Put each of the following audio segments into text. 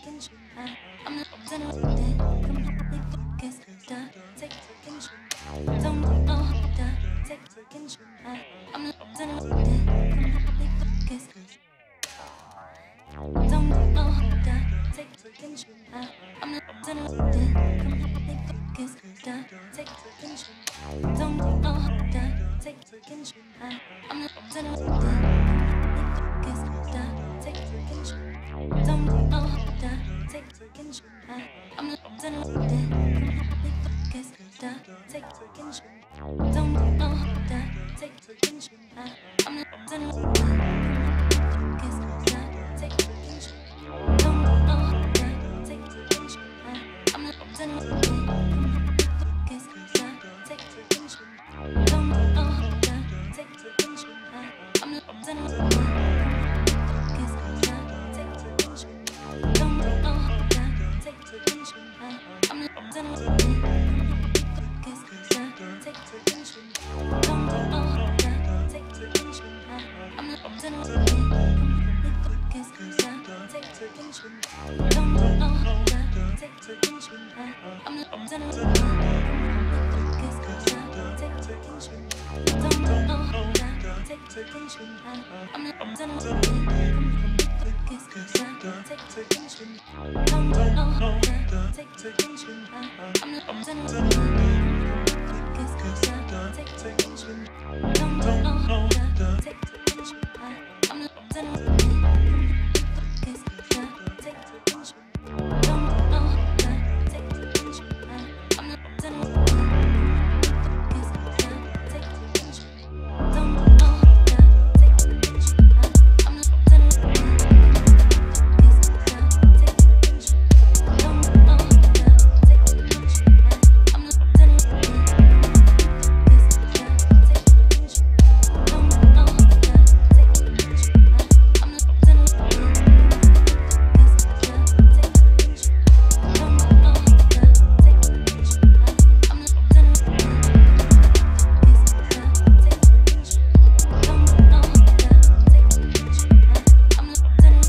I'm lost and loaded, completely focused. Take control. Don't know how to take control. I'm lost and loaded, completely focused. Don't know how to take control. I'm lost and loaded, completely focused. Take control. Don't know how to take control. I'm lost and loaded, completely focused. Take control. Don't know how to take control. I'm lost and loaded, completely focused. Take control. Don't know how to take control. I'm lost and loaded, completely focused. Take control. Don't know how to take control. I'm lost and loaded, completely focused. Take control. Don't know how to take control. I'm lost and loaded, completely focused. Take control. Don't know how to take control. I'm lost and loaded, completely focused. Take control. Don't know how to take control. I'm lost and loaded, completely focused. Take control. Don't know how to take control. I'm lost and loaded, completely focused. Take control. Don't know how to take control. I'm lost and loaded, completely focused. Take control. Don't know how to take control. I'm lost and loaded, completely focused. Take control. Don't know how to take control. I'm lost and loaded, completely focused. Take control. Don't know how to take control. I'm lost and loaded, completely focused. Take control. Don't know how to take control. I'm lost and loaded, completely focused. Take control. Don't know how to take control. I'm lost and loaded, completely focused. Take control. Don't know how to take control. I'm lost and loaded, completely focused. Take control. Don't know how to take control. I'm lost and loaded, completely focused. Take control. Don't know how to take control. I'm lost and loaded,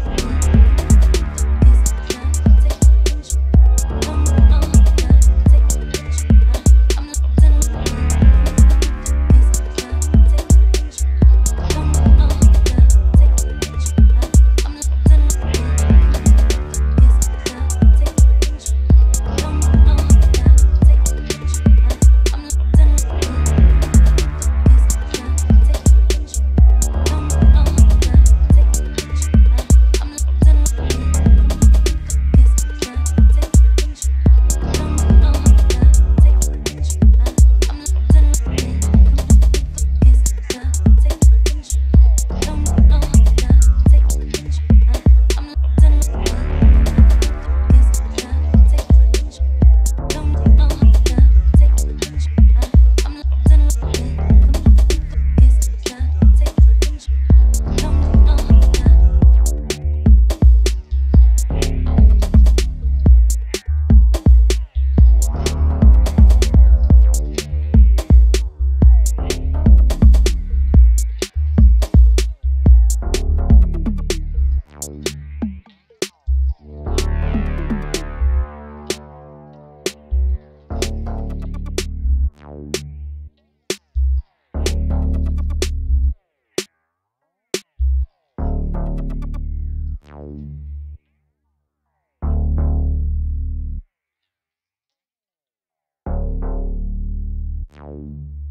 Ow.